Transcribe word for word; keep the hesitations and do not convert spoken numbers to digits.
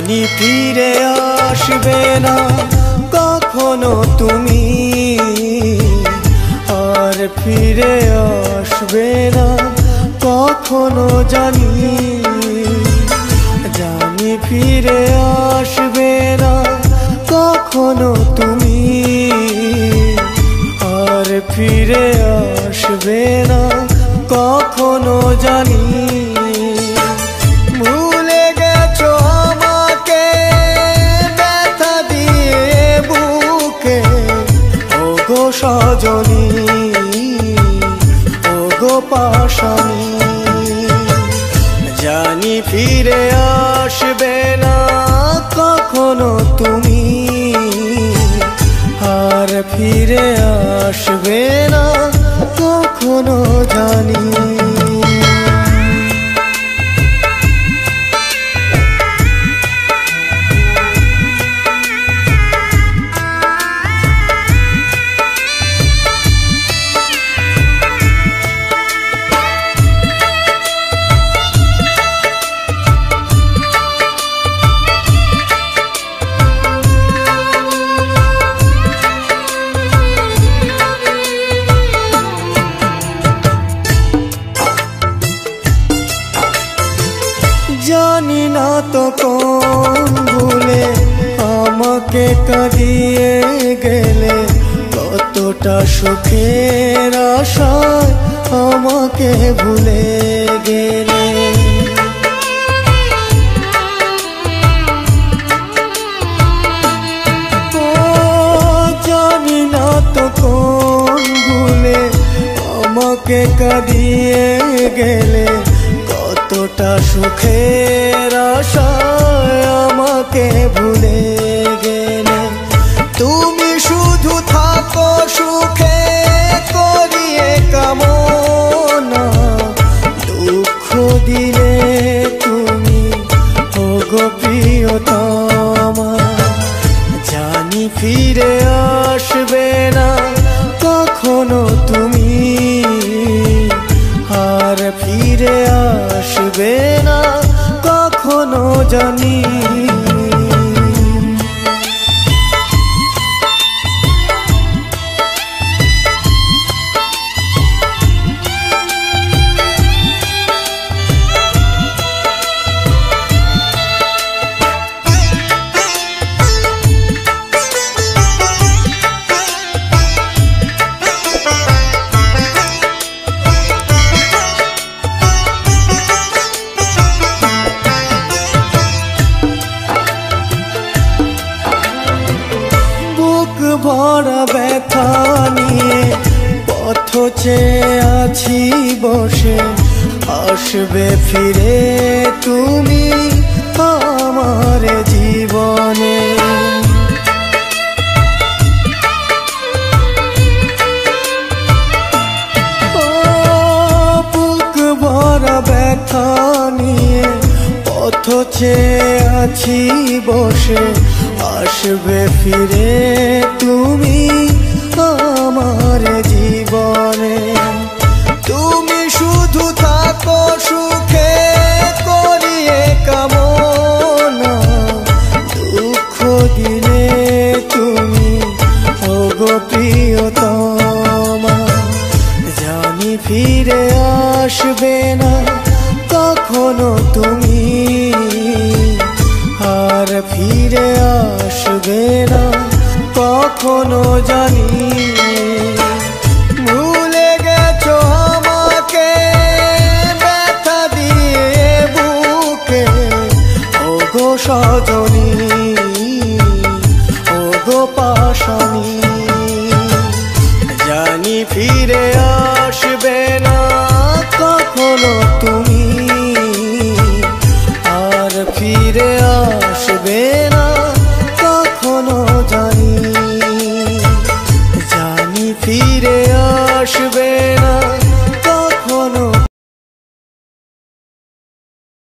জানি ফিরে আসবে না কখনো তুমি, আর ফিরে আসবে না কখনো জানি। জানি ফিরে আসবে না কখনো তুমি, আর ফিরে আসবে না কখনো জানি। ভুলে গেছো আমাকে ব্যথা দিয়ে বুকে, ওগো সজনী ওগো পাশানি। জানি ফিরে আসবে না কখনো তুমি, আর ফিরে আসবে না কখনো জানি। জানি না তো কোন ভুলে আমাকে কাঁদিয়ে গেলে, কতটা সুখের আশায় আমাকে ভুলে গেলে। ও জানি না তো কোন ভুলে আমাকে কাঁদিয়ে গেলে, কতটা সুখের আশায় আমাকে ভুলে গেলে। তুমি শুধু থাকো সুখে করিয়ে কামনা, দুঃখ দিলে তুমি ওগো প্রিয়তমা। জানি ফিরে আসবে না কখনো তুমি, আর ফিরে আসবে না কখনো জানি। ভরা ব্যথা নিয়ে পথ চেয়ে আছি বসে, আসবে ফিরে তুমি আমার জীবনে। ও বুক ভরা ব্যথা নিয়ে পথ চেয়ে আছি বসে, আসবে ফিরে তুমি আমার জীবনে। তুমি শুধু থাকো সুখে করিয়ে কামনা, দুঃখ দিলে তুমি ওগো প্রিয়তমা। জানি ফিরে আসবে না কখনো তুমি, আর ফিরে আসবে না কখনো জানি। ভুলে গেছো আমাকে ব্যথা দিয়ে বুকে, ওগো সজনী ওগো পাশানি। জানি ফিরে আসবে না কখনো তুমি, আর ফিরে